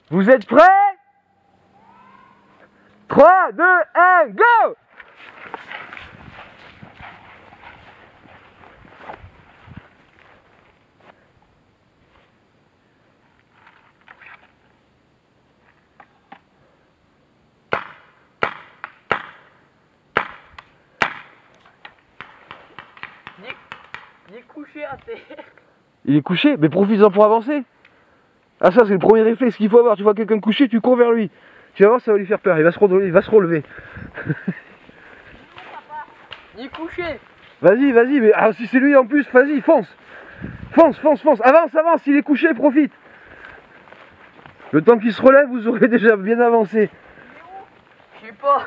Vous êtes prêts? 3, 2, 1, go! Il est couché à terre. Il est couché? Mais profite-en pour avancer. Ah ça c'est le premier réflexe qu'il faut avoir. Tu vois quelqu'un couché, tu cours vers lui. Tu vas voir, ça va lui faire peur. Il va se relever. Il est couché. Vas-y, vas-y. Mais si c'est lui en plus, vas-y, fonce. Fonce. Avance. Il est couché, profite. Le temps qu'il se relève, vous aurez déjà bien avancé. Je sais pas.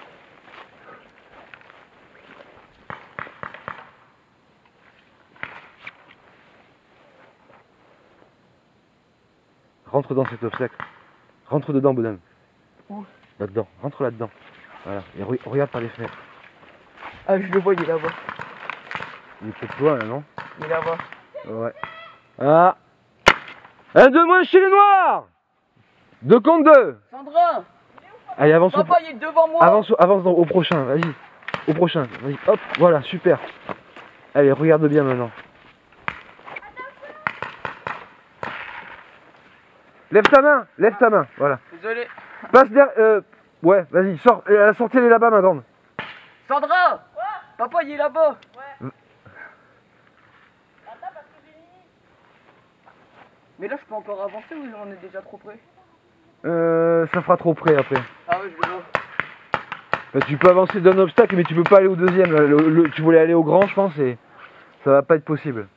Rentre dans cet obstacle. Rentre dedans, bonhomme. Où? Là-dedans. Rentre là-dedans. Voilà. Et regarde par les fenêtres. Ah, je le vois, il est là-bas. Il est peut-être loin là, non? Il est là-bas. Ouais. Ah. Un de moins chez les noirs. 2 contre 2. Sandra. Allez, avance. Papa, il est devant moi. Avance au prochain. Vas-y. Au prochain. Vas-y. Hop. Voilà. Super. Allez, regarde bien maintenant. Lève ta main. Voilà. Désolé. Passe derrière. Ouais, vas-y, sors. La sortie, elle est là-bas, ma grande. Sandra. Papa, il est là-bas. Ouais. Attends, parce que j'ai fini. Mais là, je peux encore avancer ou on est déjà trop près? Ça fera trop près après. Ah ouais, je le vois. Bah, tu peux avancer d'un obstacle, mais tu peux pas aller au deuxième. Tu voulais aller au grand, je pense, et ça va pas être possible.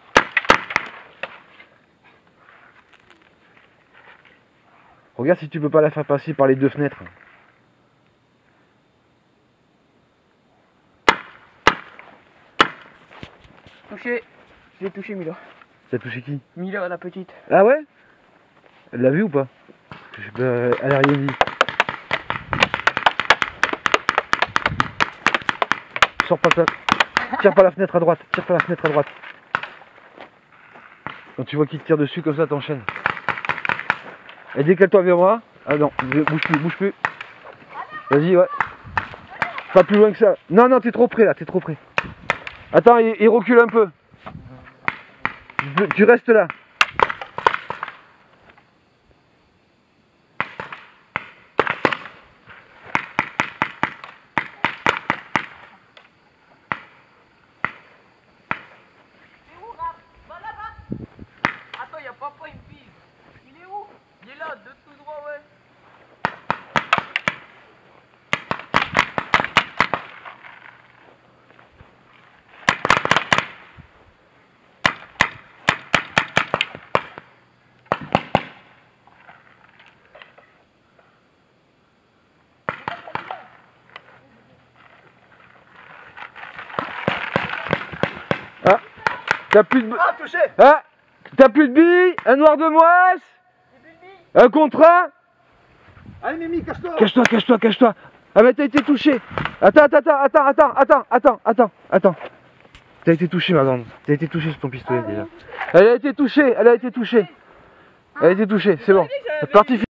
Regarde si tu peux pas la faire passer par les 2 fenêtres. Touché. Je l'ai touché, Mila. T'as touché qui? Mila, la petite. Ah ouais? Elle l'a vu ou pas? Elle a rien dit. Sors pas ça. Tire pas la fenêtre à droite. Quand tu vois qu'il te tire dessus comme ça, t'enchaînes. Et décale-toi vers moi. Ah non, bouge plus. Vas-y, ouais. Pas plus loin que ça. Non, t'es trop près là, Attends, il recule un peu. Tu restes là. Attends, y'a papa, il me vise. Il est où? Il est là, de tout droit, ouais. Ah, t'as plus de... Ah, touché. Ah, t'as plus de billes, un noir de moisse, un contrat. Allez, Mimi, cache-toi. Cache-toi. Ah mais t'as été touché. Attends. T'as été touché, ma grande. T'as été touché sur ton pistolet déjà. Elle a été touchée. C'est bon. C'est parti.